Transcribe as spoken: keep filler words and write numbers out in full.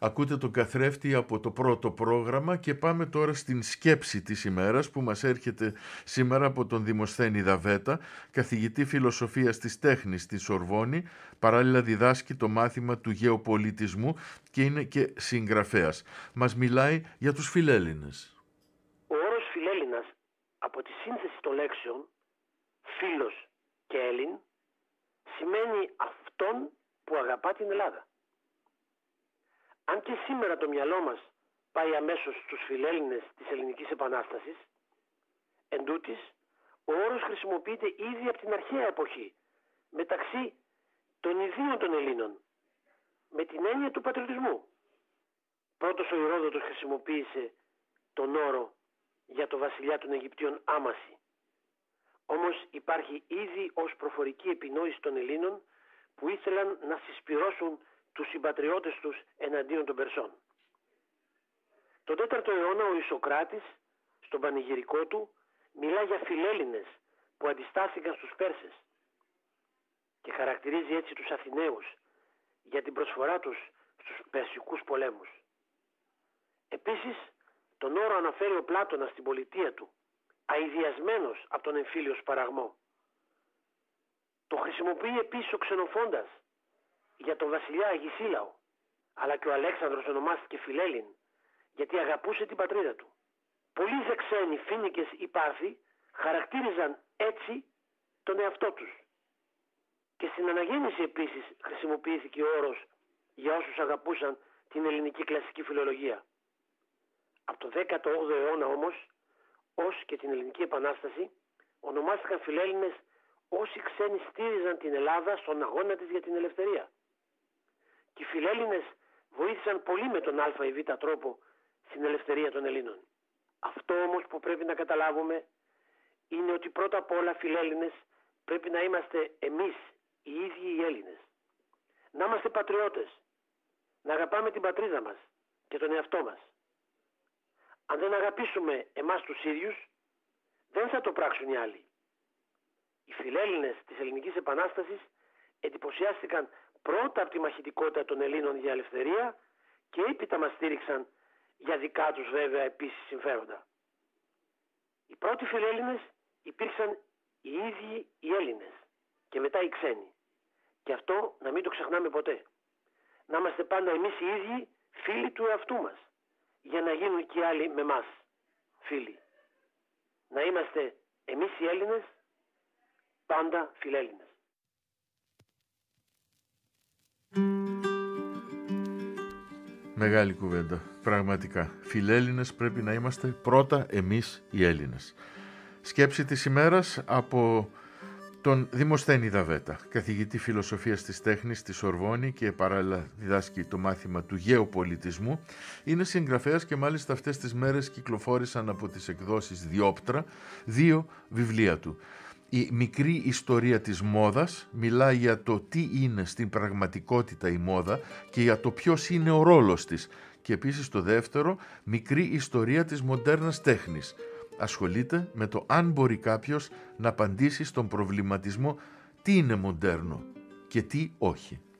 Ακούτε τον καθρέφτη από το πρώτο πρόγραμμα και πάμε τώρα στην σκέψη της ημέρας που μας έρχεται σήμερα από τον Δημοσθένη Δαβέτα, καθηγητή φιλοσοφίας της τέχνης στη Σορβόνη, παράλληλα διδάσκει το μάθημα του γεωπολιτισμού και είναι και συγγραφέας. Μας μιλάει για τους φιλέλληνες. Ο όρος φιλέλληνας από τη σύνθεση των λέξεων φίλος και Έλλην σημαίνει αυτόν που αγαπά την Ελλάδα. Αν και σήμερα το μυαλό μας πάει αμέσως στους φιλέλληνες της Ελληνικής Επανάστασης, εντούτοις ο όρος χρησιμοποιείται ήδη από την αρχαία εποχή μεταξύ των ιδίων των Ελλήνων με την έννοια του πατριωτισμού. Πρώτος ο Ηρόδοτος χρησιμοποίησε τον όρο για το βασιλιά των Αιγυπτίων Άμαση. Όμως υπάρχει ήδη ως προφορική επινόηση των Ελλήνων που ήθελαν να συσπυρώσουν τους συμπατριώτες τους εναντίον των Περσών. Τον τέταρτο αιώνα ο Ισοκράτης στον πανηγυρικό του μιλά για φιλέλληνες που αντιστάθηκαν στους Πέρσες και χαρακτηρίζει έτσι τους Αθηναίους για την προσφορά τους στους Περσικούς πολέμους. Επίσης τον όρο αναφέρει ο Πλάτωνας στην πολιτεία του, αηδιασμένος από τον εμφύλιο σπαραγμό. Το χρησιμοποιεί επίσης ο Ξενοφόντας για τον βασιλιά Αγισίλαο, αλλά και ο Αλέξανδρος ονομάστηκε Φιλέλλην γιατί αγαπούσε την πατρίδα του. Πολλοί δε ξένοι Φοίνικες ή Πάρθοι χαρακτήριζαν έτσι τον εαυτό τους. Και στην Αναγέννηση επίσης χρησιμοποιήθηκε ο όρος για όσους αγαπούσαν την ελληνική κλασική φιλολογία. Από το δέκατο όγδοο αιώνα όμως, ως και την Ελληνική Επανάσταση, ονομάστηκαν φιλέλληνες όσοι ξένοι στήριζαν την Ελλάδα στον αγώνα της για την ελευθερία. Και οι φιλέλληνες βοήθησαν πολύ με τον α ή β τρόπο στην ελευθερία των Ελλήνων. Αυτό όμως που πρέπει να καταλάβουμε είναι ότι πρώτα απ' όλα φιλέλληνες πρέπει να είμαστε εμείς οι ίδιοι οι Έλληνες. Να είμαστε πατριώτες, να αγαπάμε την πατρίδα μας και τον εαυτό μας. Αν δεν αγαπήσουμε εμάς τους ίδιους, δεν θα το πράξουν οι άλλοι. Οι φιλέλληνες της Ελληνικής Επανάστασης εντυπωσιάστηκαν πρώτα από τη μαχητικότητα των Ελλήνων για ελευθερία και έπειτα μας στήριξαν για δικά τους βέβαια επίσης συμφέροντα. Οι πρώτοι φιλέλληνες υπήρξαν οι ίδιοι οι Έλληνες και μετά οι ξένοι. Και αυτό να μην το ξεχνάμε ποτέ. Να είμαστε πάντα εμείς οι ίδιοι φίλοι του εαυτού μας, για να γίνουν και οι άλλοι με μας φίλοι. Να είμαστε εμείς οι Έλληνες πάντα φιλέλληνες. Μεγάλη κουβέντα, πραγματικά. Φιλέλληνες πρέπει να είμαστε πρώτα εμείς οι Έλληνες. Σκέψη της ημέρας από τον Δημοσθένη Δαβέτα, καθηγητή φιλοσοφίας της τέχνης στη Σορβόνη και παράλληλα διδάσκει το μάθημα του γεωπολιτισμού. Είναι συγγραφέας και μάλιστα αυτές τις μέρες κυκλοφόρησαν από τις εκδόσεις Διόπτρα δύο βιβλία του. Η μικρή ιστορία της μόδας μιλάει για το τι είναι στην πραγματικότητα η μόδα και για το ποιος είναι ο ρόλος της. Και επίσης το δεύτερο, μικρή ιστορία της μοντέρνας τέχνης. Ασχολείται με το αν μπορεί κάποιος να απαντήσει στον προβληματισμό τι είναι μοντέρνο και τι όχι.